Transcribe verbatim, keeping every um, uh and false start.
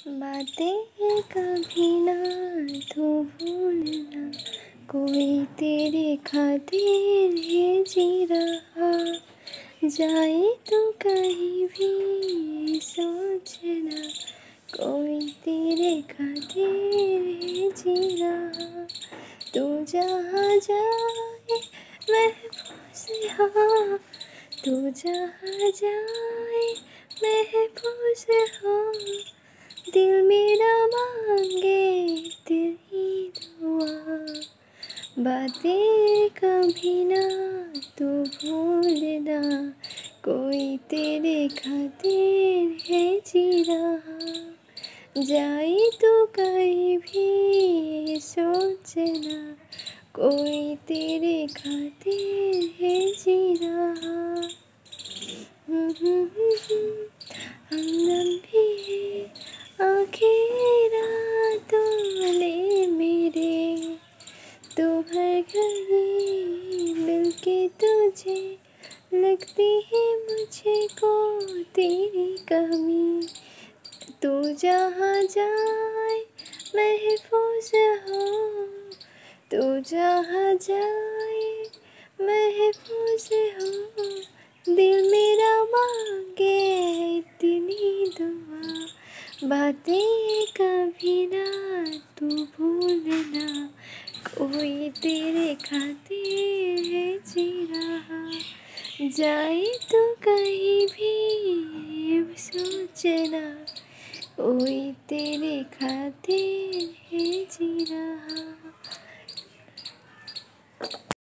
बातें कभी ना तू भूलना, कोई तेरे खातिर है जी रहा। जाए तो कहीं भी सोचना, कोई तेरे खातिर है जी रहा। तू जहाँ जाए महफूज हो, तू जहाँ जाए महफूज हो। दिल मेरा मांगे तेरी दुआ, बातें कभी ना तू भूलना, कोई तेरे खातिर है जी रहा। जाए तो कहीं भी सोचना, कोई तेरे खातिर है जी रहा। हमदम भी है आखिर रातों वाले मेरे, तो हर घड़ी मिलके तुझे लगती है मुझे को तेरी कमी। तू जहाँ जाए महफूज हो, तू जहाँ जाए महफूज हो। दिल मेरा मांगे इतनी दुआ, बातें कभी ना तू भूलना, कोई तेरे खातिर है जी रहा। जाए तो कहीं भी सोचना, कोई तेरे खातिर है जी रहा।